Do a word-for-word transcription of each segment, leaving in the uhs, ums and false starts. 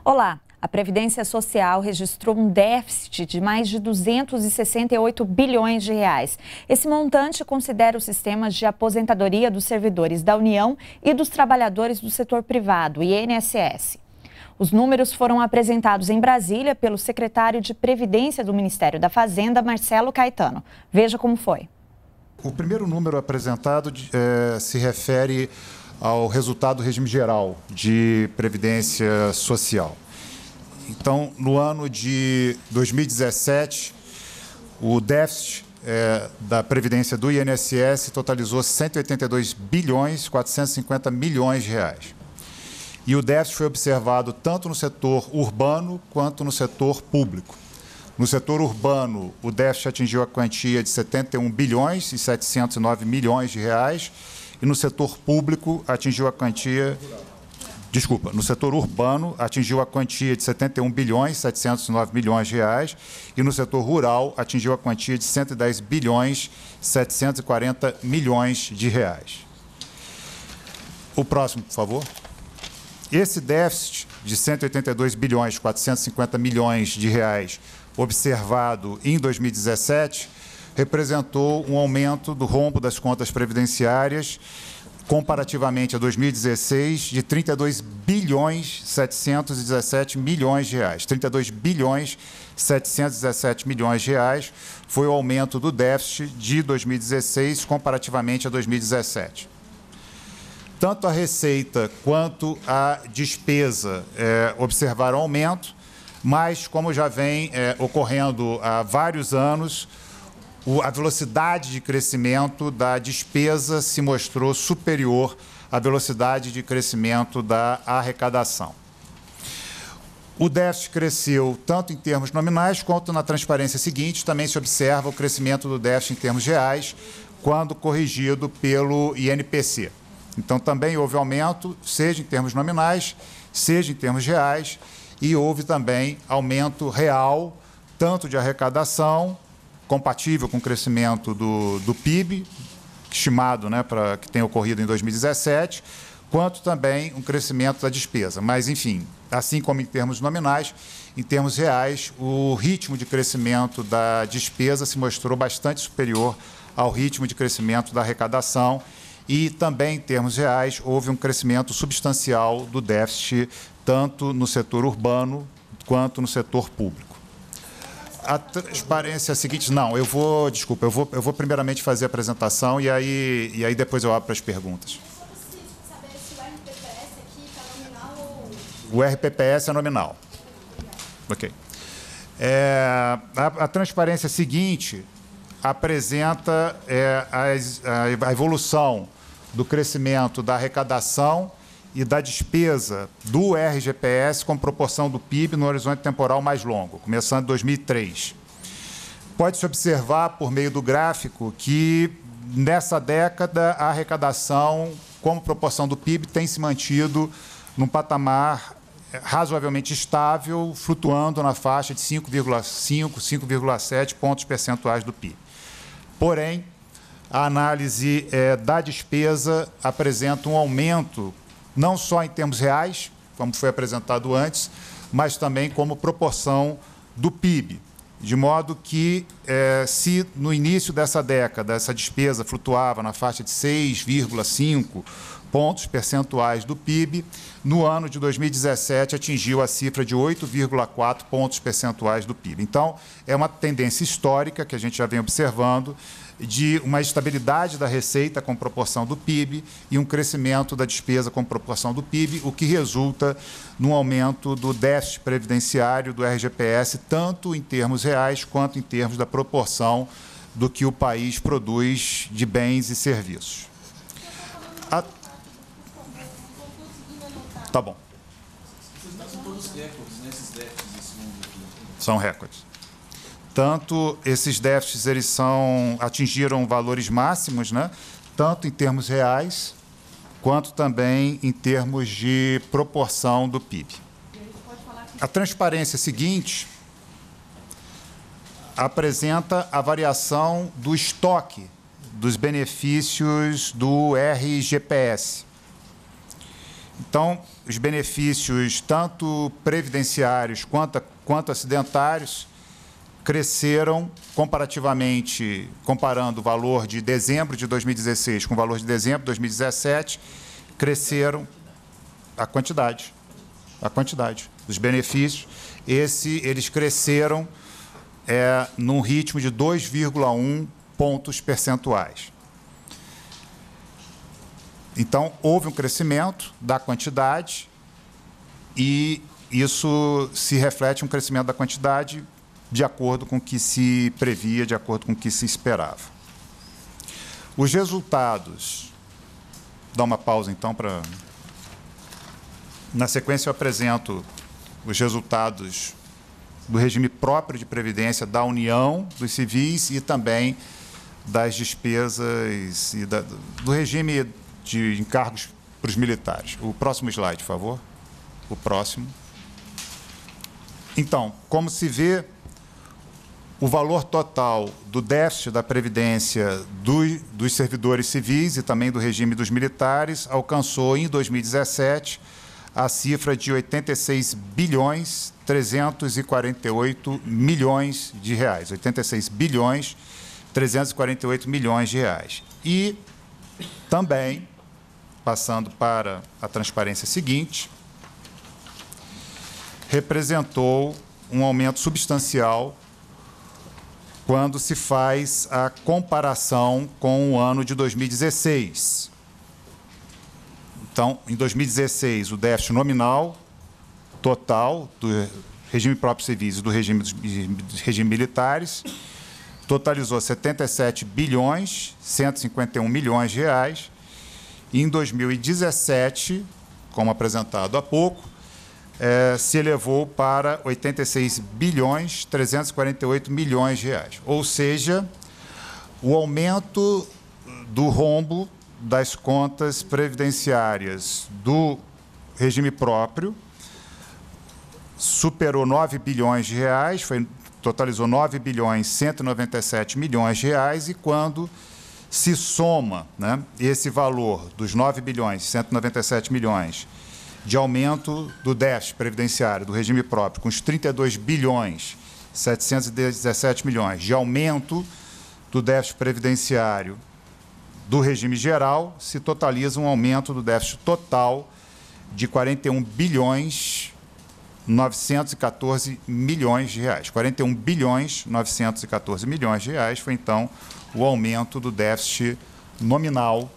Olá, a Previdência Social registrou um déficit de mais de duzentos e sessenta e oito bilhões de reais. Esse montante considera os sistemas de aposentadoria dos servidores da União e dos trabalhadores do setor privado, I N S S. Os números foram apresentados em Brasília pelo secretário de Previdência do Ministério da Fazenda, Marcelo Caetano. Veja como foi. O primeiro número apresentado é, se refere ao resultado do regime geral de Previdência Social. Então, no ano de dois mil e dezessete, o déficit é, da Previdência do I N S S totalizou cento e oitenta e dois bilhões quatrocentos e cinquenta milhões de reais. E o déficit foi observado tanto no setor urbano quanto no setor público. No setor urbano, o déficit atingiu a quantia de setenta e um bilhões e setecentos e nove milhões de reais, e no setor público atingiu a quantia... Desculpa, no setor urbano atingiu a quantia de setenta e um bilhões e setecentos e nove milhões de reais, e no setor rural atingiu a quantia de cento e dez bilhões e setecentos e quarenta milhões de reais. O próximo, por favor. Esse déficit de cento e oitenta e dois bilhões e quatrocentos e cinquenta milhões de reais observado em dois mil e dezessete representou um aumento do rombo das contas previdenciárias comparativamente a dois mil e dezesseis de trinta e dois bilhões e setecentos e dezessete milhões de reais. trinta e dois bilhões e setecentos e dezessete milhões de reais foi o aumento do déficit de dois mil e dezesseis comparativamente a dois mil e dezessete. Tanto a receita quanto a despesa é, observaram aumento, mas, como já vem é, ocorrendo há vários anos, o, a velocidade de crescimento da despesa se mostrou superior à velocidade de crescimento da arrecadação. O déficit cresceu tanto em termos nominais quanto na transparência seguinte. Também se observa o crescimento do déficit em termos reais, quando corrigido pelo I N P C. Então, também houve aumento, seja em termos nominais, seja em termos reais, e houve também aumento real, tanto de arrecadação, compatível com o crescimento do, do P I B, estimado, né, para que tenha ocorrido em dois mil e dezessete, quanto também um crescimento da despesa. Mas, enfim, assim como em termos nominais, em termos reais, o ritmo de crescimento da despesa se mostrou bastante superior ao ritmo de crescimento da arrecadação, e também, em termos reais, houve um crescimento substancial do déficit, tanto no setor urbano quanto no setor público. A transparência é a seguinte... Não, eu vou... Desculpa, eu vou, eu vou primeiramente fazer a apresentação e aí, e aí depois eu abro para as perguntas. Só preciso saber se o R P P S aqui está nominal ou... O R P P S é nominal. Ok. É, a, a transparência seguinte apresenta é, a, a evolução do crescimento da arrecadação e da despesa do R G P S com proporção do P I B no horizonte temporal mais longo, começando em dois mil e três. Pode-se observar, por meio do gráfico, que nessa década a arrecadação, como proporção do P I B, tem se mantido num patamar razoavelmente estável, flutuando na faixa de cinco vírgula cinco, cinco vírgula sete pontos percentuais do P I B. Porém, a análise é, da despesa apresenta um aumento, não só em termos reais, como foi apresentado antes, mas também como proporção do P I B. De modo que, é, se no início dessa década essa despesa flutuava na faixa de seis vírgula cinco pontos percentuais do P I B, no ano de dois mil e dezessete atingiu a cifra de oito vírgula quatro pontos percentuais do P I B. Então, é uma tendência histórica que a gente já vem observando, de uma estabilidade da receita com proporção do P I B e um crescimento da despesa com proporção do P I B, o que resulta num aumento do déficit previdenciário do R G P S, tanto em termos reais quanto em termos da proporção do que o país produz de bens e serviços. A... Tá bom. São todos recordes, né, esses déficits desse mundo aqui. São recordes. Tanto esses déficits eles são, atingiram valores máximos, né, tanto em termos reais, quanto também em termos de proporção do P I B. A transparência seguinte apresenta a variação do estoque dos benefícios do R G P S. Então, os benefícios, tanto previdenciários quanto, quanto acidentários, cresceram comparativamente, comparando o valor de dezembro de dois mil e dezesseis com o valor de dezembro de dois mil e dezessete, cresceram a quantidade, a quantidade dos benefícios. Esse, eles cresceram é, num ritmo de dois vírgula um pontos percentuais. Então, houve um crescimento da quantidade e isso se reflete um crescimento da quantidade de acordo com o que se previa, de acordo com o que se esperava. Os resultados... Dá uma pausa, então, para... Na sequência, eu apresento os resultados do regime próprio de previdência da União, dos civis e também das despesas e da, do regime de encargos para os militares. O próximo slide, por favor. O próximo. Então, como se vê, o valor total do déficit da Previdência do, dos servidores civis e também do regime dos militares alcançou, em dois mil e dezessete, a cifra de oitenta e seis bilhões trezentos e quarenta e oito milhões de reais. oitenta e seis bilhões trezentos e quarenta e oito milhões de reais. E também, passando para a transparência seguinte, representou um aumento substancial quando se faz a comparação com o ano de dois mil e dezesseis. Então, em dois mil e dezesseis, o déficit nominal total do regime próprio civis e do regime dos regime militares totalizou setenta e sete bilhões cento e cinquenta e um milhões de reais. E em dois mil e dezessete, como apresentado há pouco, É, se elevou para oitenta e seis bilhões trezentos e quarenta e oito milhões de reais. Ou seja, o aumento do rombo das contas previdenciárias do regime próprio superou nove bilhões de reais, foi, totalizou nove bilhões cento e noventa e sete milhões de reais, e quando se soma, né, esse valor dos nove bilhões cento e noventa e sete milhões de aumento do déficit previdenciário do regime próprio, com os trinta e dois bilhões setecentos e dezessete milhões de aumento do déficit previdenciário do regime geral, se totaliza um aumento do déficit total de quarenta e um bilhões novecentos e quatorze milhões de reais. quarenta e um bilhões novecentos e quatorze milhões de reais foi, então, o aumento do déficit nominal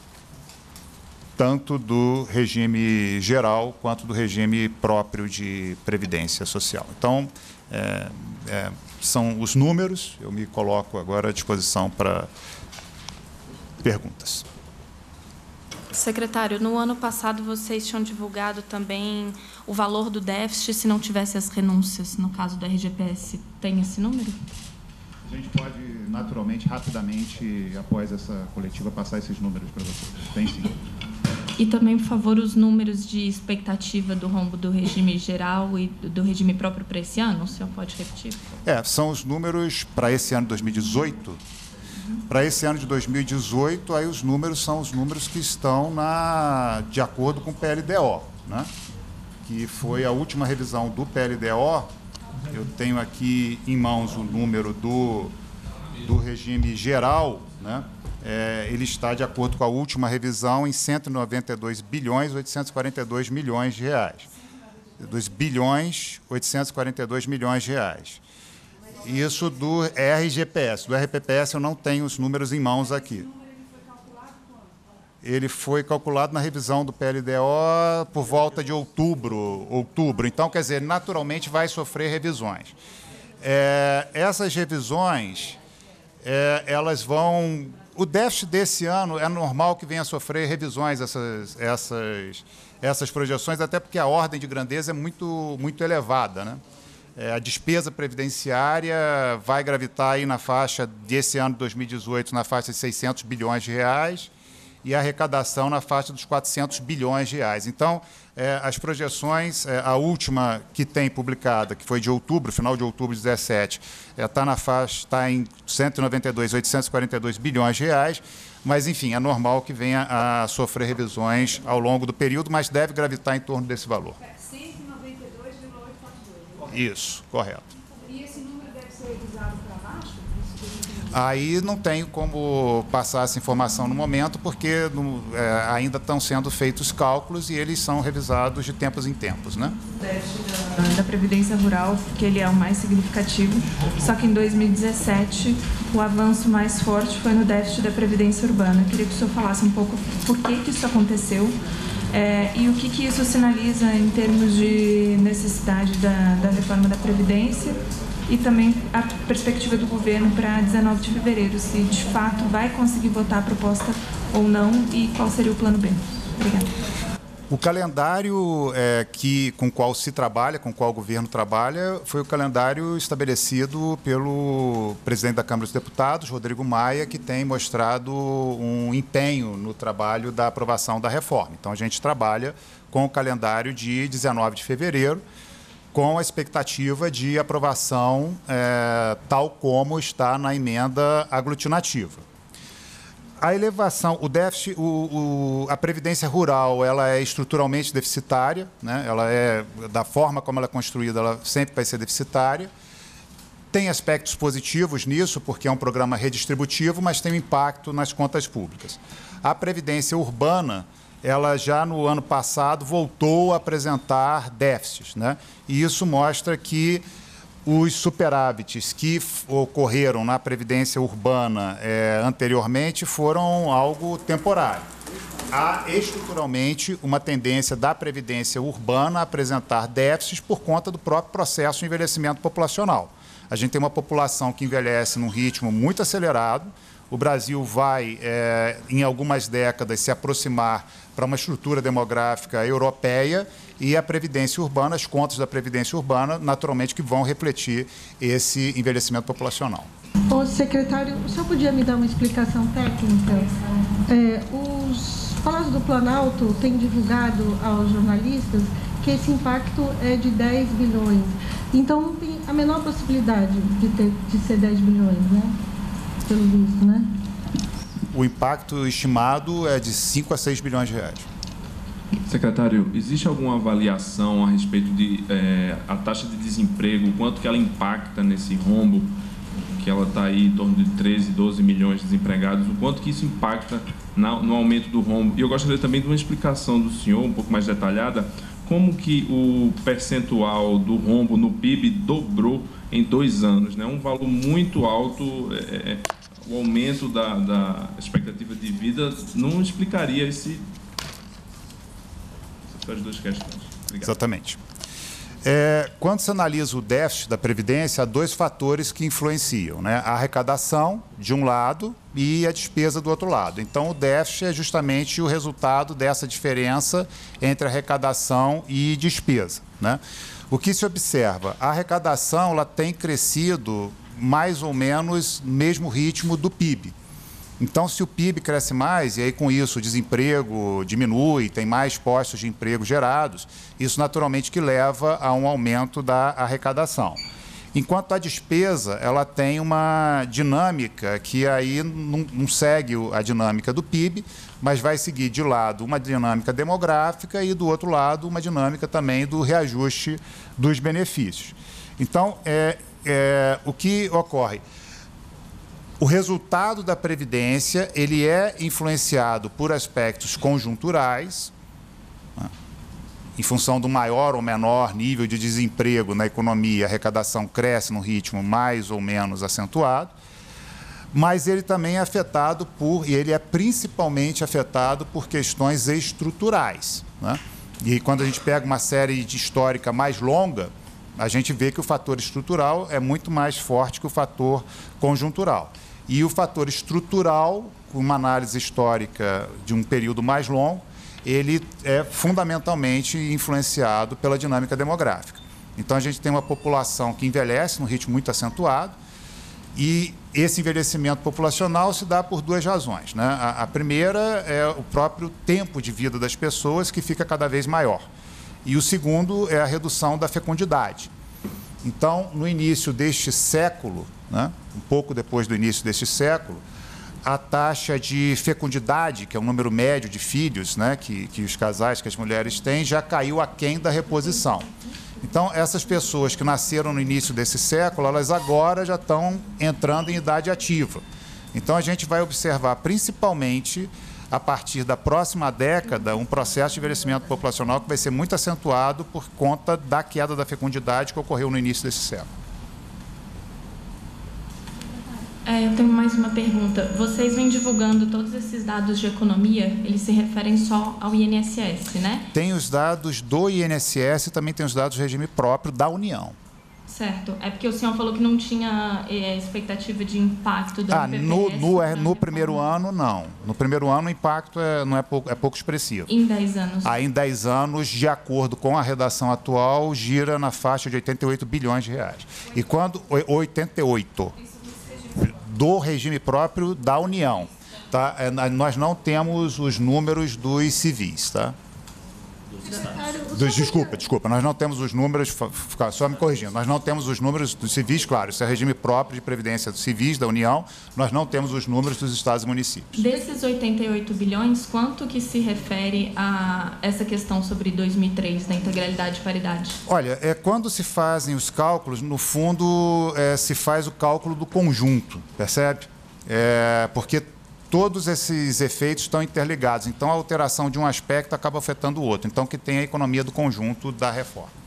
tanto do regime geral quanto do regime próprio de previdência social. Então, é, é, são os números, eu me coloco agora à disposição para perguntas. Secretário, no ano passado vocês tinham divulgado também o valor do déficit se não tivesse as renúncias, no caso do R G P S. Tem esse número? A gente pode, naturalmente, rapidamente, após essa coletiva, passar esses números para vocês. Tem sim. E também, por favor, os números de expectativa do rombo do regime geral e do regime próprio para esse ano? O senhor pode repetir? É, são os números para esse ano de dois mil e dezoito. Uhum. Para esse ano de dois mil e dezoito, aí os números são os números que estão na, de acordo com o P L D O, né? Que foi a última revisão do P L D O. Eu tenho aqui em mãos o número do, do regime geral, né? É, ele está, de acordo com a última revisão, em cento e noventa e dois bilhões oitocentos e quarenta e dois milhões de reais. dois bilhões oitocentos e quarenta e dois milhões de reais. Isso do R G P S. Do R P P S eu não tenho os números em mãos aqui. Ele foi calculado na revisão do P L D O por volta de outubro. outubro. Então, quer dizer, naturalmente vai sofrer revisões. É, essas revisões, é, elas vão... O déficit desse ano é normal que venha a sofrer revisões, essas, essas, essas projeções, até porque a ordem de grandeza é muito, muito elevada, né? É, a despesa previdenciária vai gravitar aí na faixa desse ano de dois mil e dezoito, na faixa de seiscentos bilhões de reais, e a arrecadação na faixa dos quatrocentos bilhões de reais. Então, é, as projeções, é, a última que tem publicada, que foi de outubro, final de outubro de dezessete, está é, na faixa, está em cento e noventa e dois, oitocentos e quarenta e dois bilhões de reais, mas, enfim, é normal que venha a sofrer revisões ao longo do período, mas deve gravitar em torno desse valor. cento e noventa e dois vírgula oitocentos e quarenta e dois. Isso, correto. E esse número deve ser revisado para baixo? Aí não tenho como passar essa informação no momento, porque no, é, ainda estão sendo feitos cálculos e eles são revisados de tempos em tempos, né? O déficit da, da Previdência Rural, porque ele é o mais significativo, só que em dois mil e dezessete o avanço mais forte foi no déficit da Previdência Urbana. Eu queria que o senhor falasse um pouco por que, que isso aconteceu é, e o que, que isso sinaliza em termos de necessidade da, da reforma da Previdência e também a perspectiva do governo para dezenove de fevereiro, se de fato vai conseguir votar a proposta ou não e qual seria o plano B. Obrigada. O calendário é, que, com o qual se trabalha, com o qual o governo trabalha, foi o calendário estabelecido pelo presidente da Câmara dos Deputados, Rodrigo Maia, que tem mostrado um empenho no trabalho da aprovação da reforma. Então, a gente trabalha com o calendário de dezenove de fevereiro, com a expectativa de aprovação é, tal como está na emenda aglutinativa. A elevação, o déficit, o, o, a Previdência Rural, ela é estruturalmente deficitária, né? Ela é, da forma como ela é construída, ela sempre vai ser deficitária. Tem aspectos positivos nisso, porque é um programa redistributivo, mas tem um impacto nas contas públicas. A Previdência Urbana, ela já no ano passado voltou a apresentar déficits, né? E isso mostra que os superávites que ocorreram na Previdência Urbana é, anteriormente foram algo temporário. Há estruturalmente uma tendência da Previdência Urbana a apresentar déficits por conta do próprio processo de envelhecimento populacional. A gente tem uma população que envelhece num ritmo muito acelerado. O Brasil vai, é, em algumas décadas, se aproximar para uma estrutura demográfica europeia e a Previdência Urbana, as contas da Previdência Urbana, naturalmente, que vão refletir esse envelhecimento populacional. Ô, secretário, o senhor podia me dar uma explicação técnica? É, os Palácio do Planalto têm divulgado aos jornalistas que esse impacto é de dez bilhões. Então, não tem a menor possibilidade de, ter, de ser dez bilhões, né? Pelo visto, né? O impacto estimado é de cinco a seis bilhões de reais. Secretário, existe alguma avaliação a respeito de é, a taxa de desemprego, quanto que ela impacta nesse rombo, que ela está aí em torno de treze, doze milhões de desempregados, o quanto que isso impacta na, no aumento do rombo? E eu gostaria também de uma explicação do senhor, um pouco mais detalhada, como que o percentual do rombo no P I B dobrou em dois anos, né? Um valor muito alto, é, o aumento da, da expectativa de vida não explicaria esse... Essas são as duas questões. Obrigado. Exatamente. É, quando se analisa o déficit da Previdência, há dois fatores que influenciam, né? A arrecadação, de um lado, e a despesa do outro lado. Então, o déficit é justamente o resultado dessa diferença entre arrecadação e despesa, né? O que se observa? A arrecadação ela tem crescido mais ou menos no mesmo ritmo do P I B. Então, se o P I B cresce mais, e aí com isso o desemprego diminui, tem mais postos de emprego gerados, isso naturalmente que leva a um aumento da arrecadação. Enquanto a despesa, ela tem uma dinâmica que aí não, não segue a dinâmica do P I B, mas vai seguir de lado uma dinâmica demográfica e do outro lado uma dinâmica também do reajuste dos benefícios. Então, é, é, o que ocorre? O resultado da Previdência ele é influenciado por aspectos conjunturais, né? Em função do maior ou menor nível de desemprego na economia, a arrecadação cresce num ritmo mais ou menos acentuado, mas ele também é afetado por, e ele é principalmente afetado por questões estruturais, né? E quando a gente pega uma série de histórica mais longa, a gente vê que o fator estrutural é muito mais forte que o fator conjuntural. E o fator estrutural, com uma análise histórica de um período mais longo, ele é fundamentalmente influenciado pela dinâmica demográfica. Então, a gente tem uma população que envelhece num ritmo muito acentuado, E esse envelhecimento populacional se dá por duas razões, né? A, a primeira é o próprio tempo de vida das pessoas, que fica cada vez maior. E o segundo é a redução da fecundidade. Então, no início deste século, né, um pouco depois do início deste século, a taxa de fecundidade, que é o número médio de filhos, né, que, que os casais, que as mulheres têm, já caiu aquém da reposição. Então, essas pessoas que nasceram no início desse século, elas agora já estão entrando em idade ativa. Então, a gente vai observar, principalmente, a partir da próxima década, um processo de envelhecimento populacional que vai ser muito acentuado por conta da queda da fecundidade que ocorreu no início desse século. É, eu tenho mais uma pergunta. Vocês vêm divulgando todos esses dados de economia, eles se referem só ao I N S S, né? Tem os dados do I N S S e também tem os dados do regime próprio da União. Certo. É porque o senhor falou que não tinha é, expectativa de impacto do ah, I P P S. No, no, no primeiro ano, não. No primeiro ano, o impacto é, não é, pouco, é pouco expressivo. Em dez anos? Aí, em dez anos, de acordo com a redação atual, gira na faixa de oitenta e oito bilhões de reais. E quando... oitenta e oito. Do regime próprio da União. Tá? Nós não temos os números dos civis, tá? Dos, desculpa, desculpa, nós não temos os números, só me corrigindo, nós não temos os números dos civis, claro, isso é regime próprio de previdência dos civis da União, nós não temos os números dos estados e municípios. Desses oitenta e oito bilhões, quanto que se refere a essa questão sobre dois mil e três, da integralidade e paridade? Olha, é, quando se fazem os cálculos, no fundo, é, se faz o cálculo do conjunto, percebe? É, porque todos esses efeitos estão interligados. Então, a alteração de um aspecto acaba afetando o outro. Então, que tem a economia do conjunto da reforma.